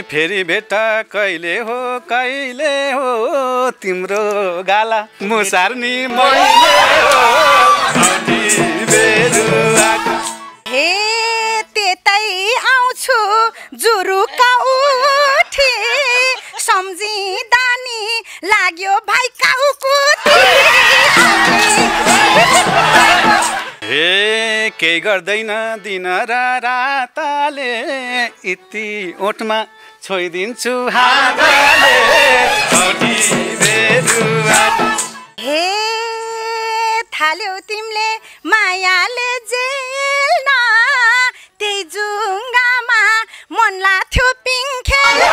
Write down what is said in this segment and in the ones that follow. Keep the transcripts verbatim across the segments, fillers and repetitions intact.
फेरि भेट्टा कहिले हो कहिले हो तिम्रो गाला मुसार्नी मैले हो औधी बेरुवाको। हे त्यतै आउँछु जुरुका उठी सम्झिँदा नि लाग्यो भाइ काउकुटी। हे केही गर्दैन दिन र रातले यति ओठमा छोइदिन्छु हातले औधी बेरुवाको। हे थाल्यौ तिमीले मायाले जेल्न त्यही जुङ्गामा मन लाग्थ्यो पिङ खेल्न।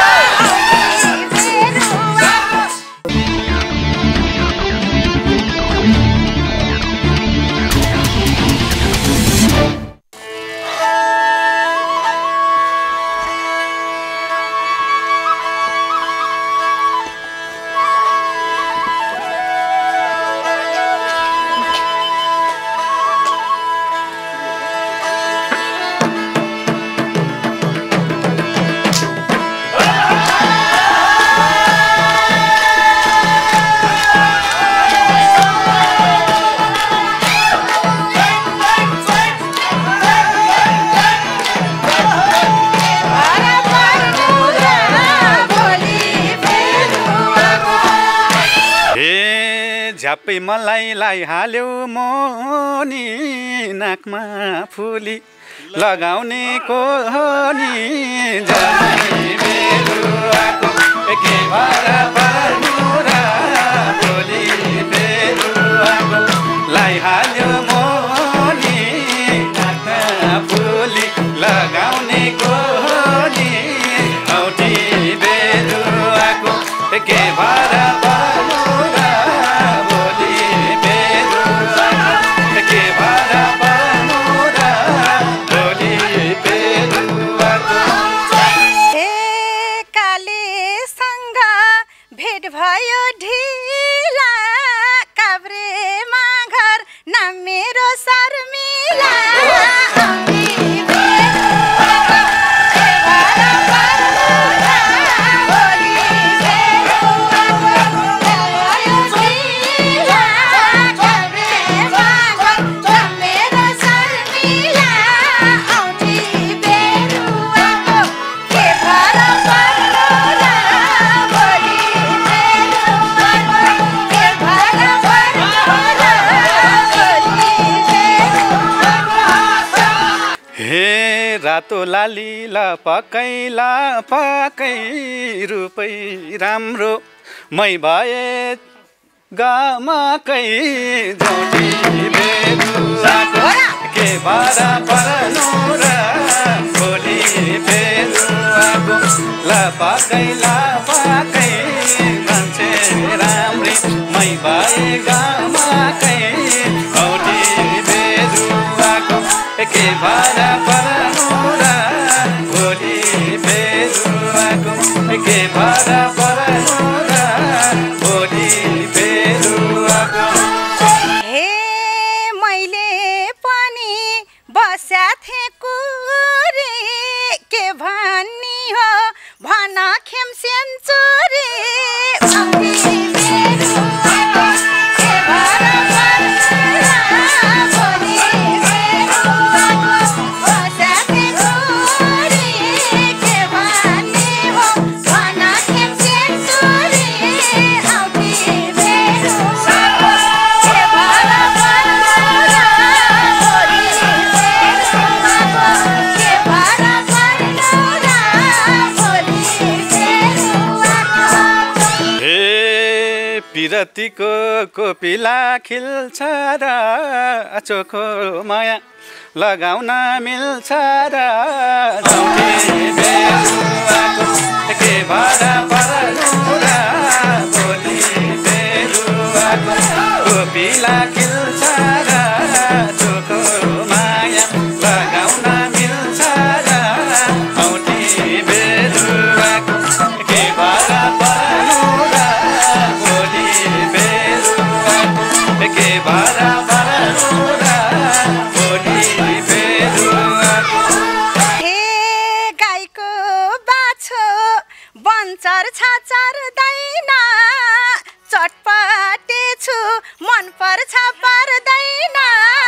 झ्याप्पै मलाई लाइहाल्यो मोनी नाकमा फुली लगाउने कोनी जाने बेरुवाको के भएर पर्नु र भोलि बेरुवाको लाइहाल्यो मोनी नाकमा फुली लगाउने कोनी औधी बेरुवाको के भएर पर्नु र भयो ढिला काभ्रेमा घर नाम मेरो शर्मिला। रातो लाली लपकै लपकै रूपै राम्रो मै भए गमकै जोडी बेरुवाको के भएर पर्नु र भोलि बेरुवाको लपकै लपकै मान्छे राम्री मै भए गमकै औधी बेरुवाको के भएर पर्नु र भोलि बेरुवाको के भएर पर्नु र भोलि बेरुवाको। हे मैले पनि बस्या थिएँ कुरी के भन्नी हो भन खेम सेन्चुरी। पिरतीको कोपिला खिल्छ र चोखो माया लगाउन मिल्छ र औधी बेरुवाको के भएर पर्नु र भोलि बेरुवाको कोपिला खिल्छ र चोखो माया लगाउन मिल्छ र औधी बेरुवाको के भएर पर्नु र भोलि बेरुवाको के भएर पर्नु र भोलि बेरुवाको। हे गाईको बाछो सर्दैन चटपटे छु मन पर्छ पर्दैन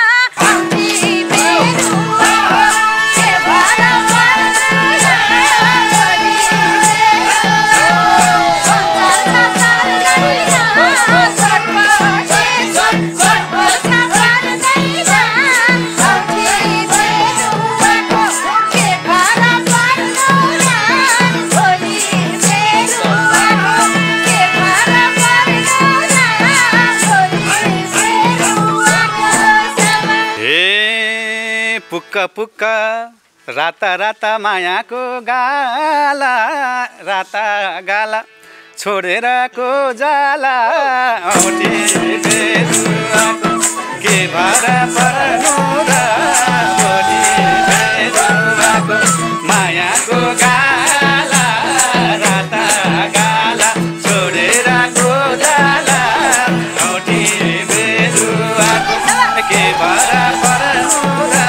पुक्का पुक्का राता राता मायाको गाला राता गाला छोडेर को जाला औठी बेरुवाको के भर पर्नु र औठी बेरुवाको मायाको गाला राता गाला छोडेर को जाला औठी बेरुवाको के भर पर्नु र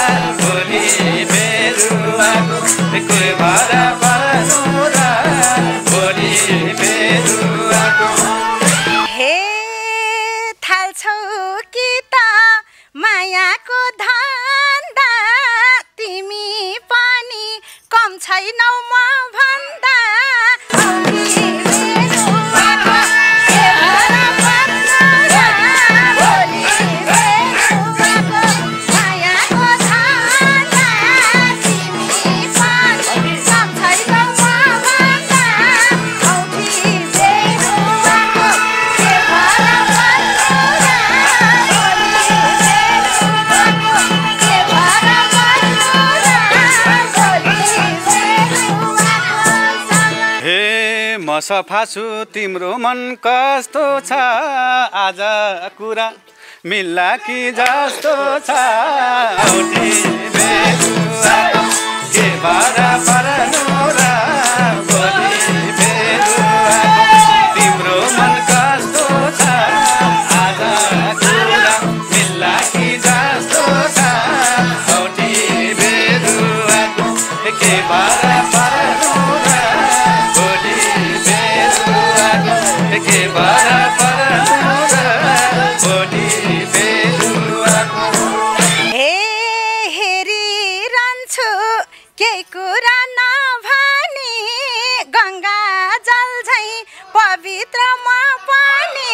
कोही भर पर्नु र भोलि बेरुवाको हे थाल्छौ कि त मायाको धन्दा तिमी पनि कम छैनौ म भन्दा म सफा छु तिम्रो मन कस्तो छ आज कुरा मिल्ला कि जस्तो छ औठी बेरुवाको के भर पर्नु र भोलि बेरुवाको तिम्रो मन कस्तो छ आज कुरा मिल्ला कि जस्तो छ औठी बेरुवाको के भर पर्नु र के भर पर्नु र भोलि बेरुवाको हे हेरिरहन्छु केही कुरा नभनी गङ्गा जल झैँ पवित्र म पनि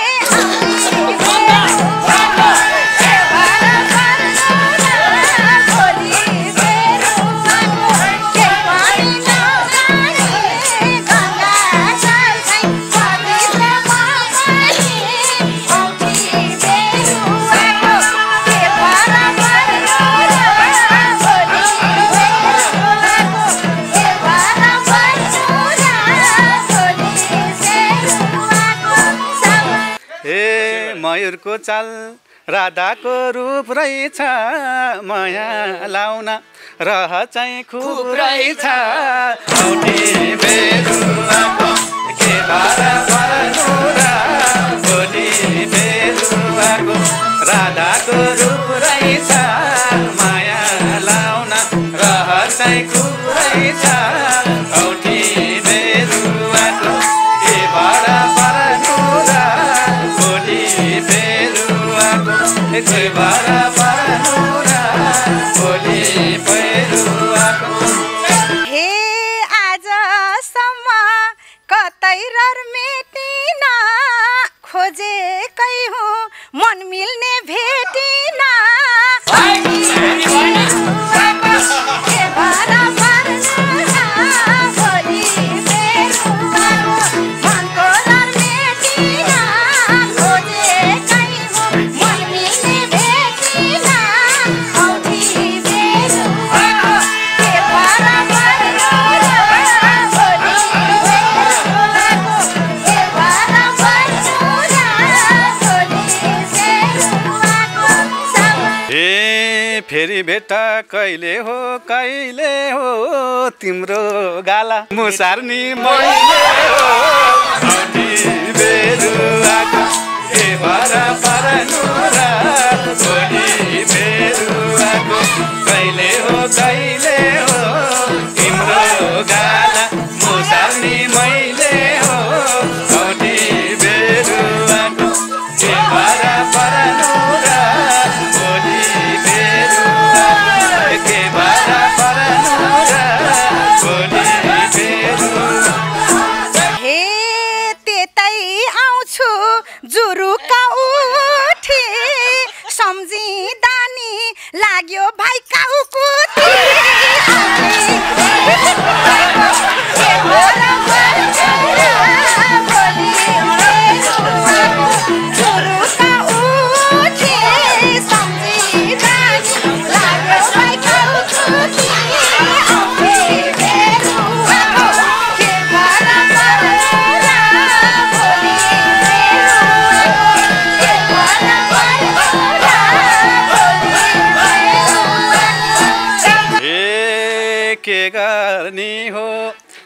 मयूरको चाल राधाको रूप रहेछ माया लाउन रह चाहिँ खुब रहेछ औठी बेरुवाको के भर पर्नु र भोलि बेरुवाको राधाको रूप रहेछ माया लाउन रह चाहिँ खुब रहेछ औठी बेरुवाको के भर पर्नु र भोलि बेरुवाको के भर पर्नु र भोलि बेरुवाको हे आजसम्म कतै रहर मेटिन खोजेकै हुँ मन मिल्ने भेटिन फेरि भेट कहिले हो कहिले हो तिम्रो गाला मुसार्नी मैले हो औठी बेरुवाको के भर पर्नु र भोलि बेरुवाको कहिले हो कहिले हो तिम्रो गाला मुसार्नी मैले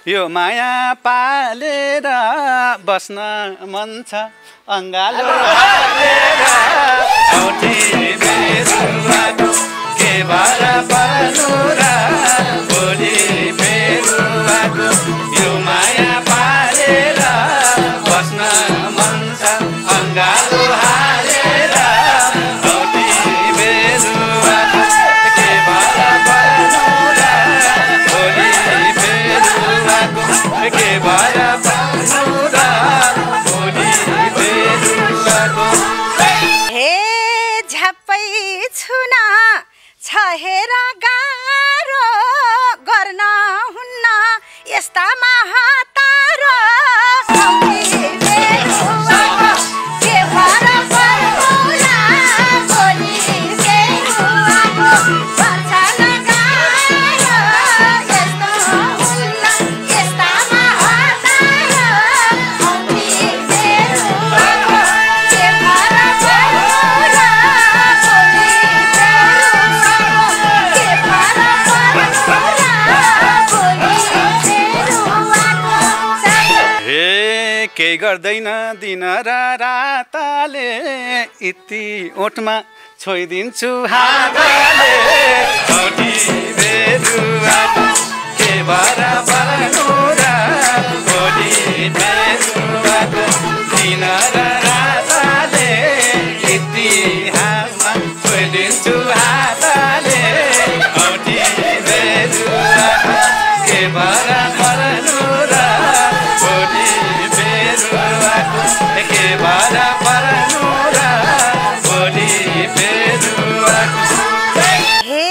यो माया पालेर बस्न मन छ अङ्गालो हालेर औठी बेरुवाको के भएर पर्नु र भोलि बेरुवाको यो माया पालेर बस्न मन छ अङ्गालो हालेर औठी बेरुवाको के भएर पर्नु र भोलि बेरुवाको के भएर पर्नु र भोलि बेरुवाको हे झ्याप्पै छुन छहेर गाह्रो गर्न हुन्न यस्ता महातारो औठी बेरुवाको के भएर पर्नु र भोलि बेरुवाको पर्छ न गाह्रो यस्तो हुन्न यस्ता महातारो औठी बेरुवाको के भएर पर्नु र भोलि बेरुवाको के भएर पर्नु र भोलि बेरुवाको हे केही गर्दैन दिन र रातले यति ओठमा छोइदिन्छु हातले औठी बेरुवाको के भएर पर्नु र भोलि बेरुवाको दिन र रातले यति हातमा छोइदिन्छु हातले औठी बेरुवाको के भएर पर्नु र भोलि बेरुवाको के भएर पर्नु र भोलि बेरुवाको हे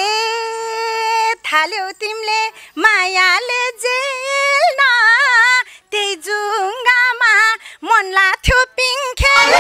थाल्यौ तिमीले मायाले जेल्न त्यही जुङ्गामा मन लाग्थ्यो पिङ खेल्न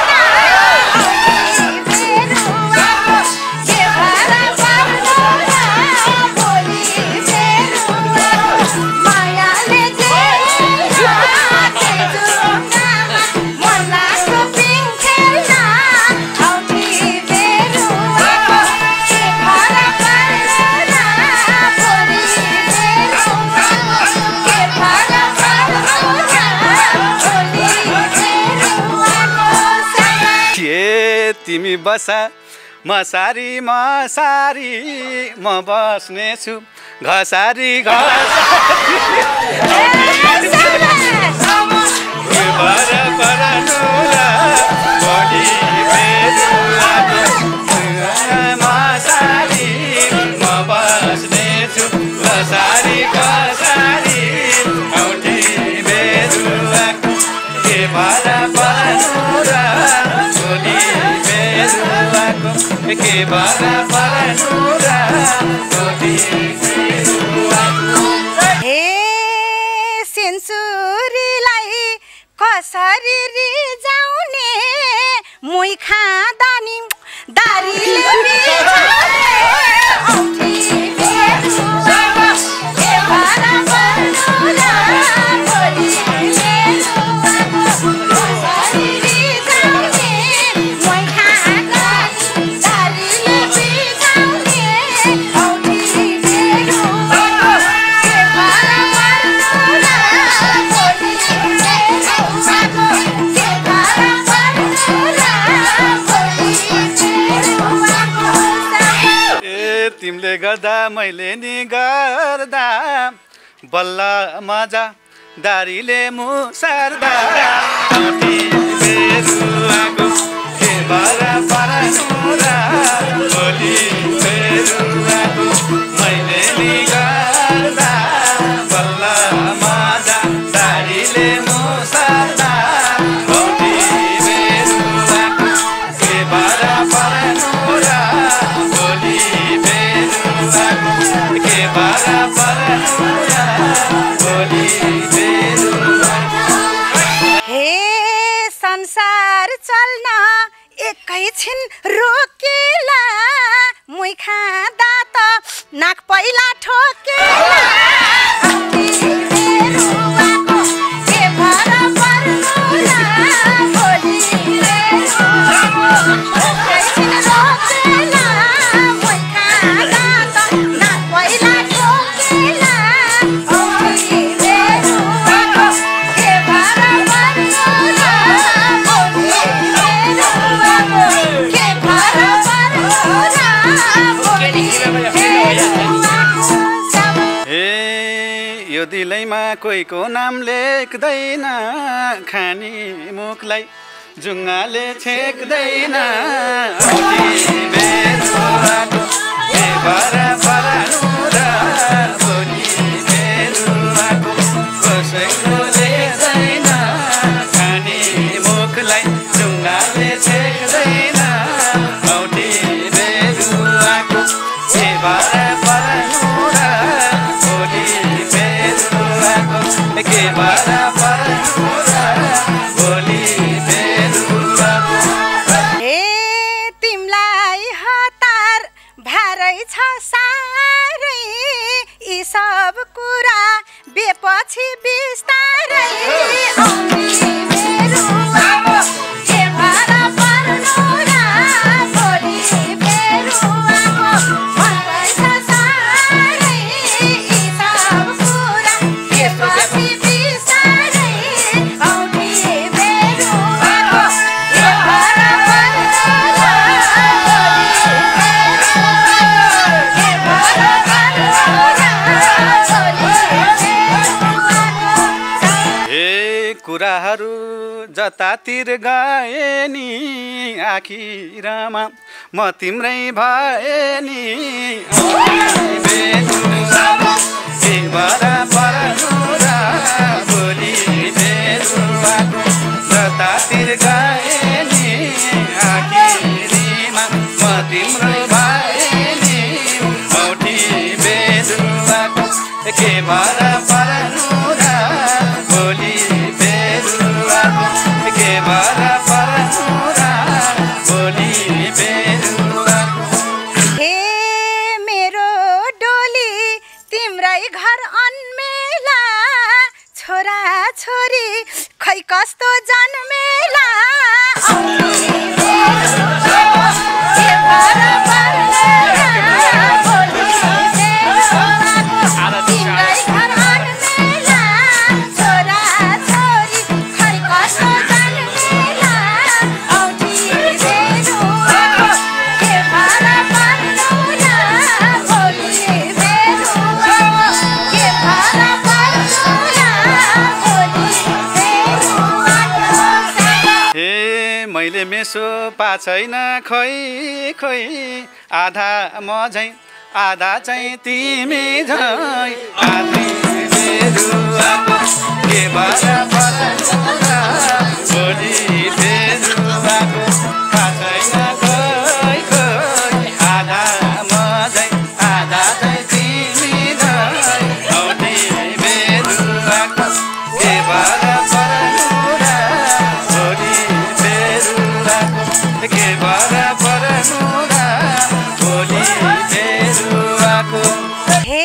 औठी बेरुवाको के भएर पर्नु र भोलि बेरुवाको मायाले जेल्न त्यही जुङ्गामा मन लाग्थ्यो पिङ खेल्न औठी बेरुवाको के भएर पर्नु र भोलि बेरुवाको के भएर पर्नु र भोलि बेरुवाको के तिमी बसा म सारी म सारी म बस्नेछु घसारी घसारी के भएर पर्नु र भोलि बेरुवाको म सारी म बस्नेछु घसारी घसारी औठी बेरुवाको के भएर पर्नु र भोलि बेरुवाको के भएर पर्नु र भोलि बेरुवाको हे सेन्सुरीलाई कसरी रिजाउने मुई खाँदा नि दारीले बिझाउने औठी बेरुवाको के भएर पर्नु र भोलि बेरुवाको कसरी रिजाउने मुई खाँदा नि दारीले बिझाउने औठी बेरुवाको के भएर पर्नु र भोलि बेरुवाको के भएर पर्नु र भोलि बेरुवाको ए तिमीले गर्दा मैले नि गर्दा बल्ल मजा दारीले मुसार्दा औठी बेरुवाको के भएर पर्नु र भोलि बेरुवाको मैले नि गर्दा बल्ल मजा दारीले मुसार्दा औठी बेरुवाको के भएर पर्नु र भोलि बेरुवाको के भएर पर्नु र भोलि बेरुवाको हे संसार चल्न एकैछिन रोकेला मुई खाँदा त नाक पहिला ठोकेला औठी बेरुवाको के भएर पर्नु र भोलि बेरुवाको एकैछिन रोकेला मुई खाँदा त नाक पहिला ठोकेला औठी बेरुवाको कोहीको नाम लेख्दैन खानी मुखलाई जुङ्गाले छेक्दैन बेरुवाको के भरा परानु र भोलि बेरुवाको कसैको लेख्दैन खानी मुखलाई जुङ्गाले छेक्दैन औठी बेरुवाको के भरा परानु र भोलि बेरुवाको के भरा परानु र भोलि सब कुरा बेपछि बिस्तारै आउने बेरुवाको के भरा पर्नु र भोलि बेरुवाको भन्दैछ सारै यी सब कुरा बेपछि बिस्तारै आउने बेरुवाको के भरा पर्नु र भोलि कुराहरू जतातिर गए नि आखिरमा म तिम्रै भए नि के भरा पर्नु र भोलि बेरुवाको जतातिर गए नि आखिरमा म तिम्रै भए नि औठी बेरुवाको के भरा पर्नु र भोलि के भरा पर्नु र भोलि बेरुवाको हे मेरो डोली तिम्रै घर अन्मेला छोरा छोरी खै कस्तो जन्मेला के भरा पर्नु र भोलि बेरुवाको तिम्रै घर अन्मेला छोरा छोरी खै कस्तो जन्मेला औठी बेरुवाको के भरा पर्नु र भोलि बेरुवाको के भरा पर्नु र भोलि बेरुवाको हे मैले मेसो पाछैन खोइ खोइ आधा म झैँ आधा चाहिँ तिमी झैँ आधी बेरुवाको के भरा पर्नु र भोलि बेरुवाको पाछैन खोइ खोइ आधा म झैँ आधा चाहिँ तिमी झैँ औठी बेरुवाको के भरा पर्नु र भोलि बेरुवाको के भरा पर्नु र भोलि बेरुवाको हे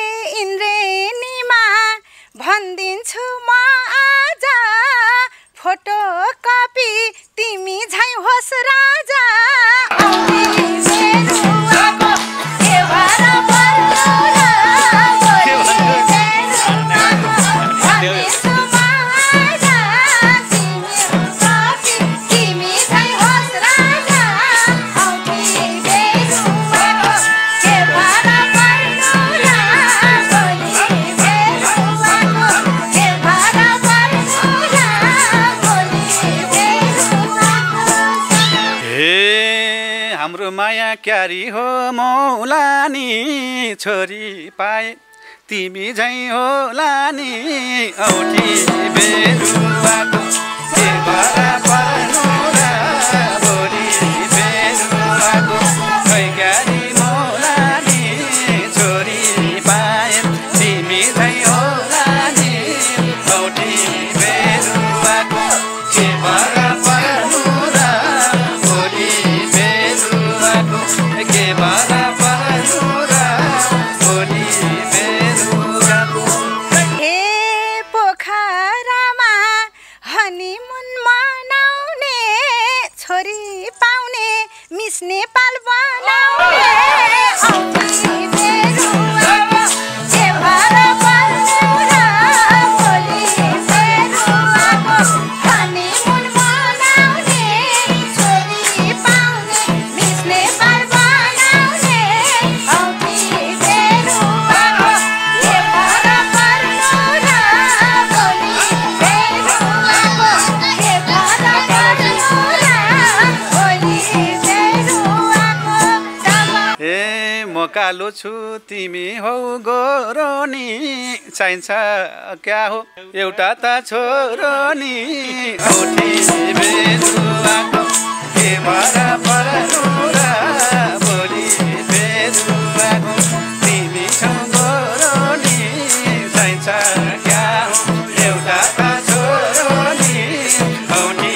इन्द्रेणीमा भन्दिन्छु म आज फोटो कपी तिमी झै होस् राजा आउने बेरुवाको के भरा पर्नु र भोलि बेरुवाको भन्दिन्छु म आज तिमी कपी तिमी झै होस् राजा आउने बेरुवाको के भरा पर्नु र भोलि बेरुवाको के भरा पर्नु र भोलि बेरुवाको हे हाम्रो माया क्यारी हो मौलानी छोरी पाए तिमी झैँ होला नि औठी बेरुवाको के भरा पर्नु र भोलि बेरुवाको खै क्यारी मौलानी छोरी पाए तिमी झैँ होला नि औठी बेरुवाको के भरा पर्नु र भोलि बेरुवाको के भरा पर्नु र भोलि बेरुवाको हे पोखरामा हनीमुन मनाउने छोरी पाउने मिस नेपाल बनाउने औठी बेरुवाको के भरा पर्नु र भोलि बेरुवाको हनीमुन मनाउने छोरी पाउने मिस नेपाल बनाउने औठी बेरुवाको के भरा पर्नु र कालो छु तिमी हौ गोरो नि चाहिन्छ क्या हो एउटा त छोरो नि औठी बेरुवाको के भर पर्नु र भोलि बेरुवाको तिमी छौ गोरो नि चाहिन्छ क्या हो एउटा त छोरो नि औठी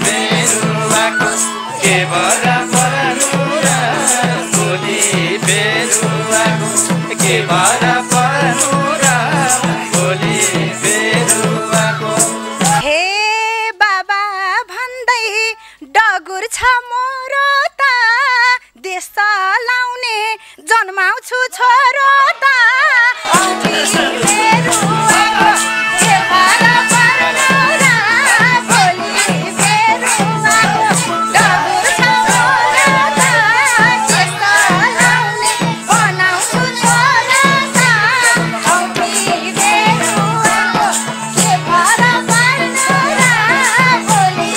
बेरुवाको के भर पर्नु र भोलि बेरुवाको के भर पर्नु र भोलि बेरुवाको हे बाबा भन्दै डगुर छ मोरो त देश चलाउने जन्माउँछु छोरो त औठी बेरुवाको के भर पर्नु र भोलि बेरुवाको डगुर छ मोरो त देश चलाउने बनाउँछु छोरो त औठी बेरुवाको के भर पर्नु र भोलि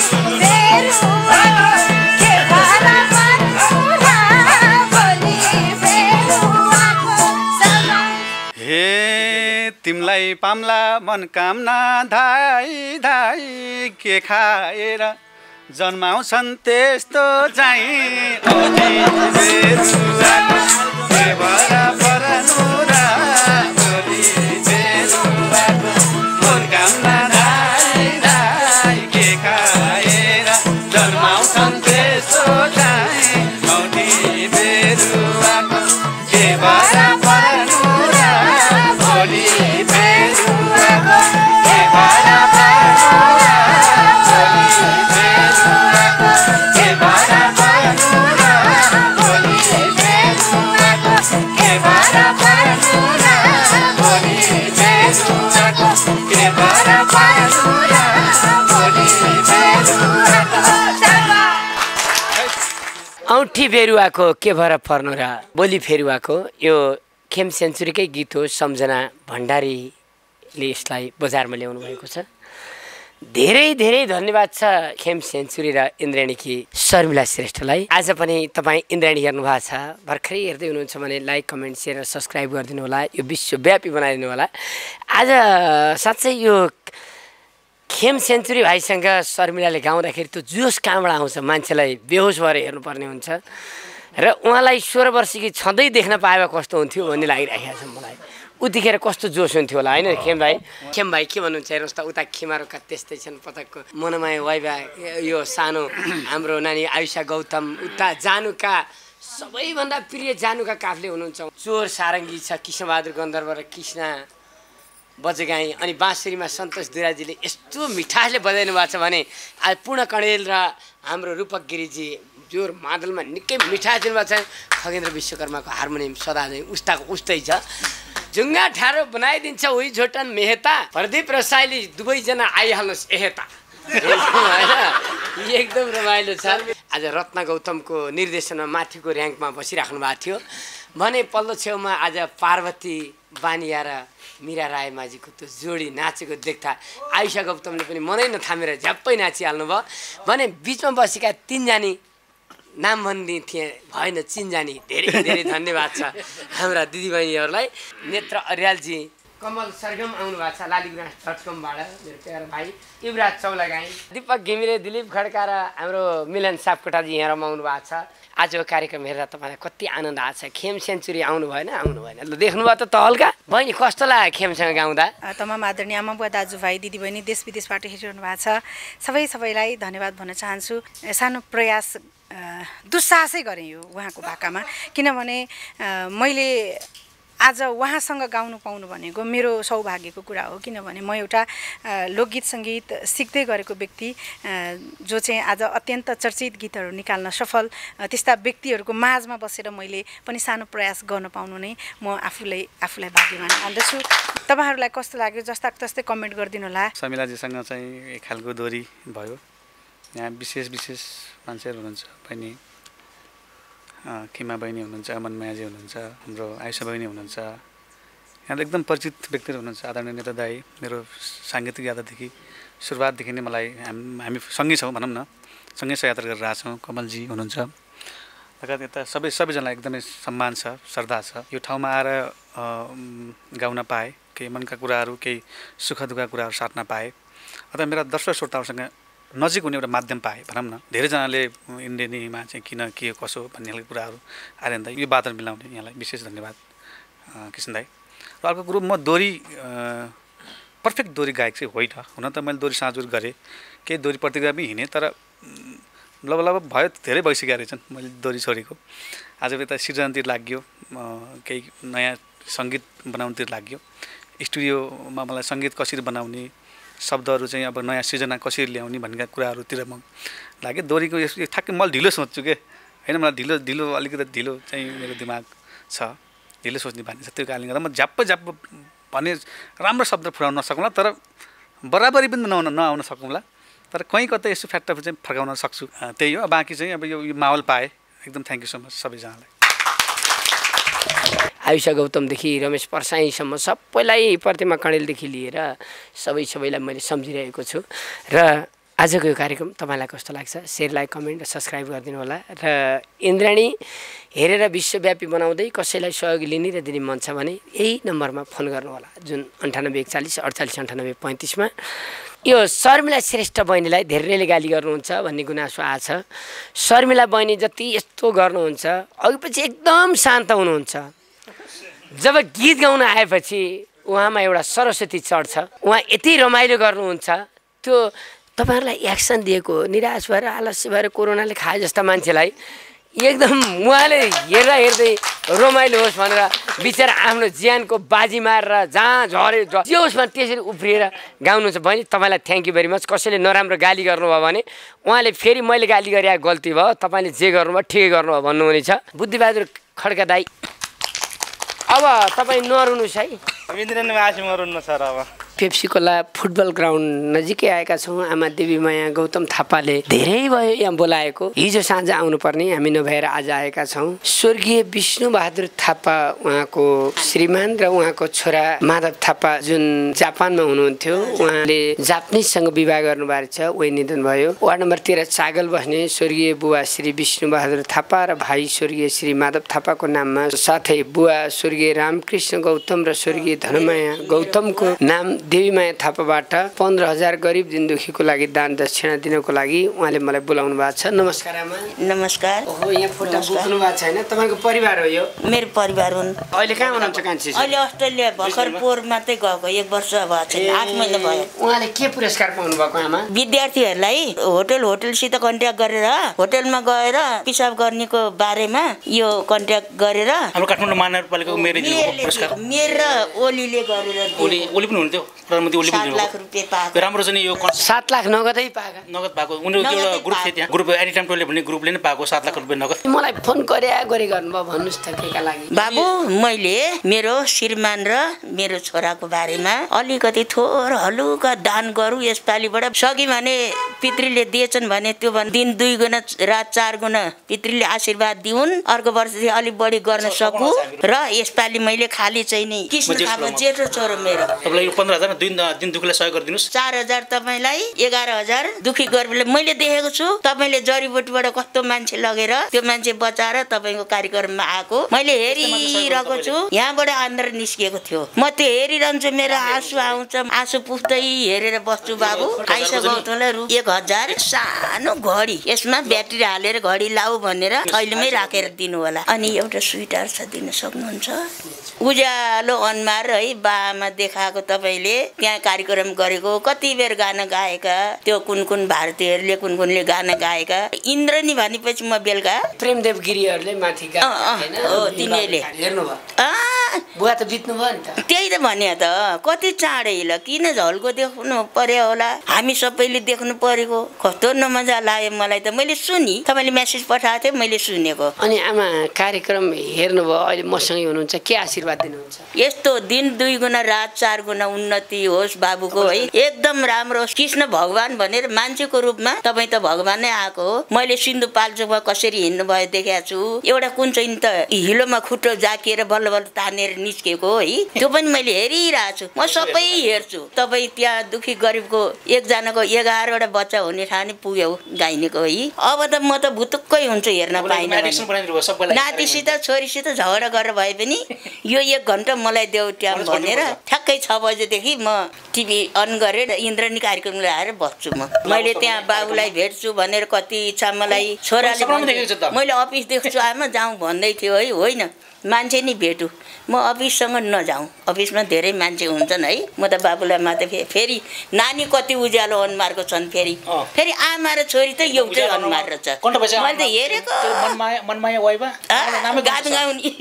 बेरुवाको के भर पर्नु र भोलि बेरुवाको सँग हे तिमलाई पाम्ला मनकामना धाई धाई के खाएर जन्माउँछन् त्यस्तो चाहिँ औठी बेरुवाको के भर पर्नु र भोलि बेरुवाको मनकामना धाई धाई के खाएर जन्माउँछन् त्यस्तो चाहिँ औठी बेरुवाको के भर पर्नु र भोलि बेरुवाको के भर पर्नु र भोलि बेरुवाको के भर पर्नु र भोलि बेरुवाको के भर पर्नु र भोलि बेरुवाको के भर पर्नु र भोलि बेरुवाको औठी बेरुवाको के भर पर्नु र बोली फेरुवाको यो खेम सेन्चुरीकै गीत हो। सम्झना भण्डारीले यसलाई बजारमा ल्याउनु भएको छ। धेरै धेरै धन्यवाद छ खेम सेन्चुरी र इन्द्रेणीकी शर्मिला श्रेष्ठलाई। आज पनि तपाईँ इन्द्रेणी हेर्नु भएको छ, भर्खरै हेर्दै हुनुहुन्छ भने लाइक कमेन्ट सेयर र सब्सक्राइब गरिदिनु होला, यो विश्वव्यापी बनाइदिनु होला। आज साँच्चै यो खेम सेन्चुरी भाइसँग शर्मिलाले गाउँदाखेरि त्यो जोस कहाँबाट आउँछ, मान्छेलाई बेहोस भएर हेर्नुपर्ने हुन्छ र उहाँलाई सोह्र वर्षकी छँदै देख्न पाए कस्तो हुन्थ्यो भन्ने लागिरहेको छ मलाई। उतिखेर कस्तो जोस हुन्थ्यो होला होइन खेम भाइ? खेम भाइ के भन्नुहुन्छ हेर्नुहोस् त, उता खिमारोका त्यस्तै छन् पटकको मनमाया वाइबा, यो सानो हाम्रो नानी आयुषा गौतम, उता जानुका सबैभन्दा प्रिय जानुका काफले हुनुहुन्छ। चोर सारङ्गी छ कृष्णबहादुर गन्धर्व र कृष्ण बजगाई, अनि बाँसुरीमा सन्तोष दुराजीले यस्तो मिठासले बजाइनु भएको छ भने आज पूर्ण कणेल र हाम्रो रूपक गिरिजी जोर मादलमा निकै मिठास दिनुभएको छ। खगेन्द्र विश्वकर्माको हार्मोनियम सदा नै उस्ताको उस्तै छ। जुङ्गा ठाडो बनाइदिन्छ उही झोटन मेहता, प्रदीप र साइली दुवैजना आइहाल्नुहोस् एहेता। होइन एकदम रमाइलो छ। आज रत्न गौतमको निर्देशनमा माथिको ऱ्याङ्कमा बसिराख्नु भएको थियो भने पल्लो छेउमा आज पार्वती बानिया र मीरा राय माझीको त्यो जोडी नाचेको देख्दा आयुषा गौतमले पनि मनै नथामेर झ्याप्पै नाचिहाल्नु भयो भने बिचमा बसेका तिनजना नाम भन्ने थिए भएन चिनजानी। धेरै धेरै धन्यवाद छ हाम्रा दिदीबहिनीहरूलाई। नेत्र अर्यालजी, कमल सरगम आउनु भएको छ लालीगुराँस डट कमबाट, मेरो प्यारो भाइ युवराज चौलागाई, दीपक घिमिरे, दिलीप खड्का र हाम्रो मिलन सापकोटाजी यहाँ रमाउनु भएको छ। आजको कार्यक्रम हेरेर तपाईँलाई कति आनन्द आएको छ। खेम सेन्चुरी आउनु भएन आउनु भएन ल देख्नुभयो त तहल्का बहिनी कस्तो लाग्यो खेमसँग गाउँदा? तमाम आदरणीय आमा बुवा दाजुभाइ दिदीबहिनी देश विदेशबाट हेरिरहनु भएको छ सबै सबैलाई धन्यवाद भन्न चाहन्छु। सानो प्रयास दुस्साहसै गरेँ यो उहाँको भाकामा, किनभने मैले आज उहाँसँग गाउनु पाउनु भनेको मेरो सौभाग्यको कुरा हो। किनभने म एउटा लोकगीत सङ्गीत सिक्दै गरेको व्यक्ति जो चाहिँ आज अत्यन्त चर्चित गीतहरू निकाल्न सफल त्यस्ता व्यक्तिहरूको माझमा बसेर मैले पनि सानो प्रयास गर्न पाउनु नै म आफूलाई आफूलाई भाग्यवान ठान्दछु। तपाईँहरूलाई कस्तो लाग्यो जस्ता तस्तै कमेन्ट गरिदिनु होला। शर्मिलाजीसँग चाहिँ एक खालको दोहोरी भयो। यहाँ विशेष विशेष मान्छेहरू हुनुहुन्छ, बहिनी खिमा बहिनी हुनुहुन्छ, अमन मायाजी हुनुहुन्छ, हाम्रो आयुषा बहिनी हुनुहुन्छ, यहाँ एकदम परिचित व्यक्तिहरू हुनुहुन्छ। आदरणीय नेता दाई, मेरो साङ्गीतिक यात्रादेखि सुरुवातदेखि नै मलाई हामी हामी सँगै छौँ भनौँ न, सँगै सह यात्रा गरेर आएको छौँ। कमलजी हुनुहुन्छ, लगायत यता सबै सबैजनालाई एकदमै सम्मान छ, श्रद्धा छ। यो ठाउँमा आएर गाउन पाएँ, केही मनका कुराहरू, केही सुख दुःखका कुराहरू साट्न पाएँ। अथवा मेरा दर्शक श्रोताहरूसँग नजिक हुने एउटा माध्यम पाएँ भनौँ न। धेरैजनाले इन्डियनीमा चाहिँ किन के कसो भन्ने खालको कुराहरू आएर यो वादन मिलाउने यहाँलाई विशेष धन्यवाद किसन दाई। र अर्को कुरो, म दोरी पर्फेक्ट दोरी गायक चाहिँ होइन। हुन त मैले दोरी साँझुर गरेँ, केही दोरी प्रतिक्रिया पनि हिँडेँ, तर लब लब भयो, धेरै भइसकेका रहेछन् मैले दोरी छोडेको। आज यता सृजनातिर लाग्यो, केही नयाँ सङ्गीत बनाउनुतिर लाग्यो। स्टुडियोमा मलाई सङ्गीत कसरी बनाउने, शब्दहरू चाहिँ अब नयाँ सृजना कसरी ल्याउने भन्ने कुराहरूतिर म लाग्यो। दोरीको यो ठ्याक्कै मैले ढिलो सोच्छु के होइन, मलाई ढिलो ढिलो अलिकति ढिलो चाहिँ मेरो दिमाग छ, ढिलो सोच्ने बानी छ। त्यो कारणले गर्दा म झ्याप्प झ्याप्प भने राम्रो शब्द फुराउन नसकौँला, तर बराबरी पनि नआउन नआउन सकौँला, तर कहीँ कतै यसो फ्याक्टर चाहिँ फर्काउन सक्छु। त्यही हो। बाँकी चाहिँ अब यो माहौल पाएँ। एकदम थ्याङ्क यू सो मच सबैजनालाई। आयुषा गौतमदेखि रमेश परसाईसम्म सबैलाई, प्रतिमा कणेलदेखि लिएर सबै सबैलाई मैले सम्झिरहेको छु। र आजको यो कार्यक्रम तपाईँलाई कस्तो लाग्छ? सेयर, लाइक, कमेन्ट र सब्सक्राइब गरिदिनु होला। र इन्द्राणी हेरेर विश्वव्यापी बनाउँदै कसैलाई सहयोग लिने र दिने मन छ भने यही नम्बरमा फोन गर्नुहोला, जुन अन्ठानब्बे एकचालिस अडचालिस अन्ठानब्बे पैँतिसमा। यो शर्मिला श्रेष्ठ बहिनीलाई धेरैले गाली गर्नुहुन्छ भन्ने गुनासो आछ। शर्मिला बहिनी जति यस्तो गर्नुहुन्छ, अघिपछि एकदम शान्त हुनुहुन्छ, जब गीत गाउन आएपछि उहाँमा एउटा सरस्वती चढ्छ, उहाँ यति रमाइलो गर्नुहुन्छ। त्यो तपाईँहरूलाई एक्सन दिएको, निराश भएर आलस्य भएर कोरोनाले खाए जस्ता मान्छेलाई एकदम उहाँले हेर्दा हेर्दै रमाइलो होस् भनेर बिचरा आफ्नो ज्यानको बाजी मारेर जहाँ झरे जे होस् त्यसरी उफ्रिएर गाउनुहुन्छ। बहिनी तपाईँलाई थ्याङ्क यू भेरी मच। कसैले नराम्रो गाली गर्नुभयो भने उहाँले फेरि मैले गाली गरे गल्ती भयो, तपाईँले जे गर्नुभयो ठिकै गर्नुभयो भन्नुहुनेछ। बुद्धिबहादुर खड्का दाई, अब तपाईँ नरुनुहोस् है। सर अब पेप्सी कोला फुटबल ग्राउन्ड नजिकै आएका छौँ। आमा देवीमाया गौतम थापाले धेरै भयो यहाँ बोलाएको। हिजो साँझ आउनुपर्ने, हामी नभएर आज आएका छौँ। स्वर्गीय विष्णुबहादुर थापा उहाँको श्रीमान र उहाँको छोरा माधव थापा जुन जापानमा हुनुहुन्थ्यो, उहाँले जापानिजसँग विवाह गर्नुभएको छ, उही निधन भयो। वार्ड नम्बर तेह्र चागल बस्ने स्वर्गीय बुवा श्री विष्णुबहादुर थापा र भाइ स्वर्गीय श्री माधव थापाको नाममा, साथै बुवा स्वर्गीय रामकृष्ण गौतम र स्वर्गीय धनमाया गौतमको नाम देवीमाया थापाबाट पन्ध्र हजार गरिब दिनदुखीको लागि दान दक्षिणा दिनको लागि उहाँले मलाई बोलाउनु भएको छ। नमस्कार आमा। नमस्कार। हो, यहाँ फोटो बुझ्नु भएको छैन, तपाईँको परिवार हो यो? मेरो परिवार हुन्। अहिले कहाँ हुनुहुन्छ कान्छी? अहिले अस्ट्रेलिया भर्खर पोहोर मात्रै गएको, एक वर्ष भएको छैन, आठ महिना भयो। उहाँले के पुरस्कार पाउनु भएको आमा? विद्यार्थीहरूलाई होटल होटलसित कन्ट्याक्ट गरेर होटलमा गएर पिसाब गर्नेको बारेमा यो कन्ट्याक्ट गरेर हाम्रो काठमाडौँ महानगरपालिकाको मेयर पुरस्कार मेयर र ओलीले गरेर ओली ओली पनि हुनुहुन्थ्यो, प्रधानमन्त्री ओली पनि लाख रुपियाँ पाएको। राम्रो छ नि यो सात लाख नगदै पाएका? नगद पाएको। उनीहरूको एउटा ग्रुप थियो त्यहाँ, ग्रुप एनी टाइम टोले भन्ने ग्रुपले नै पाएको सात लाख रुपियाँ नगद। मलाई फोन गरे गरे गर्नुभयो, भन्नुहोस् त केका लागि? बाबु, मैले मेरो श्रीमान र मेरो छोराको बारेमा अलिकति थोर हलुका दान गरौँ यसपालिबाट। सकि भने पितृले दिएछन् भने त्यो भने दिन दुई गुणा रात चार गुणा पितृले आशीर्वाद दिउन्, अर्को वर्ष चाहिँ अलिक बढी गर्न सकु। र यसपालि मैले खाली चाहिँ नि कृष्ण थापा जेठो छोरो मेरो, तपाईँलाई यो पन्ध्र हजार दिन दिन दुखीलाई सहयोग गरिदिनुहोस्। चार हजार तपाईँलाई, एघार हजार दुखी गरिबलाई मैले देखेको छु। तपाईँले जडीबुटीबाट कस्तो मान्छे लगेर त्यो मान्छे बचाएर तपाईँको कार्यक्रममा आएको मैले हेरिरहेको छु। यहाँबाट आन्ध्र निस्किएको थियो, म त्यो हेरिरहन्छु, मेरो आँसु आउँछ, आँसु पुस्दै हेरेर बस्छु। बाबु आइसा गौतमलाई रु एक हजार सानो घडी, यसमा ब्याट्री हालेर घडी लाऊ भनेर थैलीमै राखेर दिनु होला। अनि एउटा स्विटर छ, दिन सक्नुहुन्छ? उज्यालो अनुहार है बामा देखाएको तपाईँले त्यहाँ कार्यक्रम गरेको, कति बेर गाना गाएका, त्यो कुन कुन भारतीयहरूले कुन कुनले गाना गाएका। इन्द्रनी भनेपछि म बेलुका प्रेमदेव गिरीहरूले माथि हो, तिमीले हेर्नुभयो? बुवा त बित्नु भयो नि त। त्यही त भने त, कति चाँडै ल किन झल्को देख्नु पर्यो होला, हामी सबैले देख्नु परेको। कस्तो नमजा लाग्यो मलाई त। मैले सुनि, तपाईँले मेसेज पठाएको थियो, मैले सुनेको। अनि आमा कार्यक्रम हेर्नुभयो, अहिले मसँगै हुनुहुन्छ, के आशीर्वाद दिनुहुन्छ? यस्तो दिन दुई गुणा रात चार गुणा उन्नति होस् बाबुको है, एकदम राम्रो होस्। कृष्ण भगवान भनेर मान्छेको रूपमा तपाईँ त भगवान नै आएको हो। मैले सिन्धुपाल्चोकमा कसरी हिँड्नु भयो देखेको छु। एउटा कुन चाहिँ त हिलोमा खुट्टो जाकिएर बल्ल बल्ल तान्ने भनेर निस्केको है त्यो पनि मैले हेरिरहेको छु म सबै हेर्छु तपाईँ त्यहाँ दुखी गरिबको एकजनाको एघारवटा बच्चा हुने ठाउँ नि पुग्यो गाइनेको है अब त म त भुतुक्कै हुन्छु हेर्न पाइनँ नातिसित छोरीसित झगडा गरेर भए पनि यो एक घन्टा मलाई देऊ ट्याम भनेर ठ्याक्कै छ बजेदेखि म टिभी अन गरेर इन्द्रणी कार्यक्रम ल्याएर बस्छु म मैले त्यहाँ बाबुलाई भेट्छु भनेर कति इच्छा मलाई छोराले मैले अफिस देख्छु आमा जाउँ भन्दै थियो है होइन मान्छे नि भेटु म अफिससँग नजाउँ अफिसमा धेरै मान्छे हुन्छन् है म त बाबुलाई मात्रै फेरि नानी कति उज्यालो अनुहारको छन् फेरि फेरि आमा र छोरी त एउटै अनुहार रहेछ मैले त हेरेको गान गाउने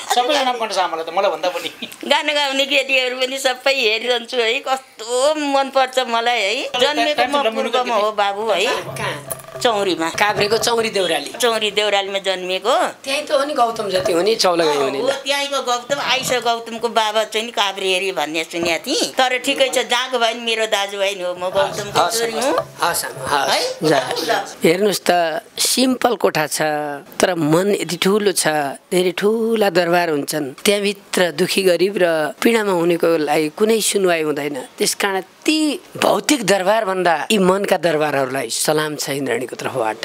गाना गाउने केटीहरू पनि सबै हेरिरहन्छु है कस्तो मनपर्छ मलाई है जन्मेको म पूर्वमा हो बाबु है चौरीमा काभ्रेको चौरी देउराली चौरी देउरालीमा जन्मिएको त्यही त हो नि गौतम जति हो नि चौलागाई हो नि त्यहीँको गौतम आइसा गौतमको बाबा चाहिँ नि काभ्रे हेरी भन्ने सुनेको थिएँ तर ठिकै छ जहाँको भाइ मेरो दाजुभाइ हो म गौतमको छोरी हुँ हेर्नुहोस् त सिम्पल कोठा छ तर मन यति ठुलो छ धेरै ठुला दरबार हुन्छन् त्यहाँभित्र दुखी गरिब र पीडामा हुनेको लागि कुनै सुनवाई हुँदैन त्यसकारण ती भौतिक दरबार भन्दा यी मनका दरबारहरूलाई सलाम छ इन्द्रणीको तर्फबाट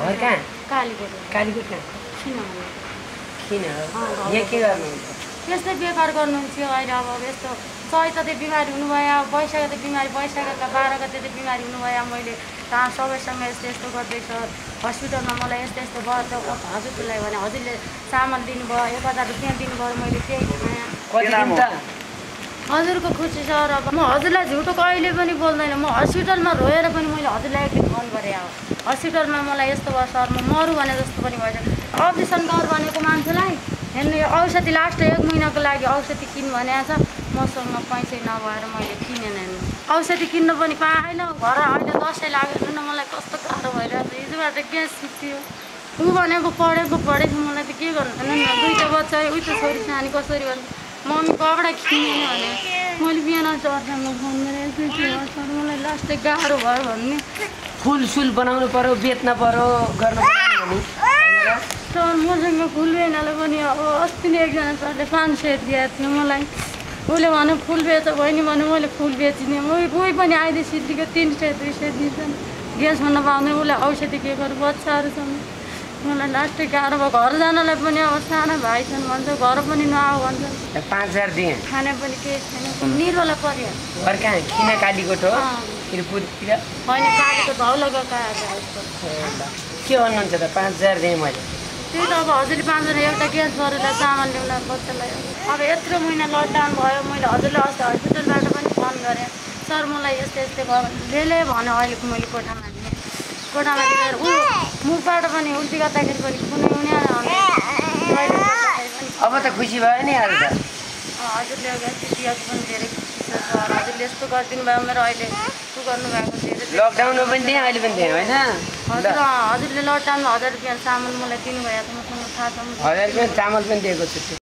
यस्तै व्यापार गर्नुहुन्छ अहिले अब यस्तो सय गते बिमारी हुनुभयो बैशाख गते बिमारी बैशाखका बाह्र गते त बिमारी हुनुभयो मैले कहाँ सबैसँग यस्तो यस्तो गर्दैछ हस्पिटलमा मलाई यस्तो यस्तो भयो हजुरलाई भने हजुरले सामान दिनुभयो एक हजार रुपियाँ दिनुभयो मैले त्यही हजुरको खुसी छ र म हजुरलाई झुटो कहिले पनि बोल्दैन म हस्पिटलमा रोएर पनि मैले हजुरलाई एकदिन फोन गरेँ अब हस्पिटलमा मलाई यस्तो भयो सर म मरु भने जस्तो पनि भएछ अपरेसन गर भनेको मान्छेलाई हेर्नु यो औषधि लास्ट एक महिनाको लागि औषधि किन भनेको छ मसँग पैसै नभएर मैले किनेन हेर्नु औषधि किन्न पनि पाएन घर अहिले दसैँ लागेको छैन मलाई कस्तो गाह्रो भइरहेको छ हिजोबाट ग्यास सिक्थ्यो ऊ भनेको पढेको पढेको मलाई त के गर्नु छैन नि दुईवटा बच्चा उही त छोरी सानी कसरी गर्नु मम्मी कपडा किनेन भने मैले बिहान चर्चामा फोन गरेँ सर मलाई लास्ट गाह्रो भयो भन्ने फुल सुल बनाउनु पर्यो बेच्न पर्यो गर्नु पर्यो सर मसँग फुल बेच्नलाई पनि अब अस्ति नै एकजना सरले पाँच सय दिएको थियो मलाई उसले भन्यो फुल बेच बहिनी भन्यो मैले फुल बेचिदिएँ म कोही पनि आइदिए सिद्धिको तिन सय दुई सय दिन्छन् ग्यास भन्न पाउँदैन उसलाई औषधि के गर्नु बच्चाहरू छन् मलाई लास्ट गाह्रो भयो घर जानलाई पनि अब सानो भाइ छन् भन्छ घर पनि नआऊ भन्छ पाँच हजार दिएँ खाने पनि केही छैन निरोला पर्यो कहाँ किन कालीकोट हो त्रिपुरतिर होइन कालीकोट हौलाको के भन्नुहुन्छ त पाँच हजार दिएँ मैले त्यही त अब हजुरले पाँच हजार एउटा ग्यास भरेर सामान ल्याउन बच्चालाई अब यत्रो महिना लकडाउन भयो मैले हजुरले अस्ति हस्पिटलबाट पनि फोन गरेँ सर मलाई यस्तै यस्तै भयो भने भन्यो अहिलेको मैले कोठामा दिएँ कोठामा दिएर ऊ मुखबाट पनि उल्टी गर्दाखेरि पनि कुनै हुने अब त खुसी भयो नि आज त हजुरले दिएको पनि धेरै खुसी छ सर हजुरले यस्तो गरिदिनु भयो मेरो अहिले उ गर्नुभएको धेरै लकडाउनमा पनि दिएँ अहिले पनि दिएँ होइन हजुर हजुरले लकडाउनमा हजार रुपियाँ सामान मलाई दिनुभएको छ मसँग थाहा छ हजार रुपियाँ चामल पनि दिएको छु